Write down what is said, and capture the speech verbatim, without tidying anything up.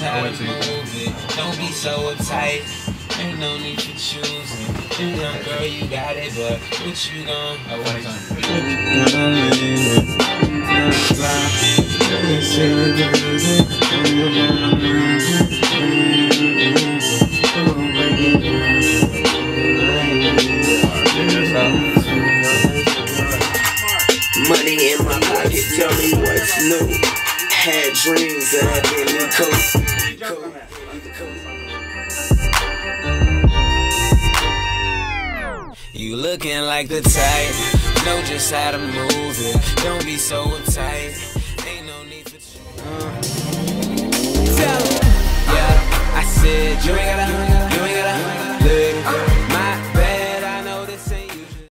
how to move it. Don't be so uptight. Ain't no need for choosing. You young girl, you got it, but what you gon' oh, one time. Money in my pocket, tell me what's new. Had dreams that I've been cool. You looking like the type, know just how to move it. Don't be so uptight. Ain't no need for you. Uh. Yeah, I said you ain't gotta.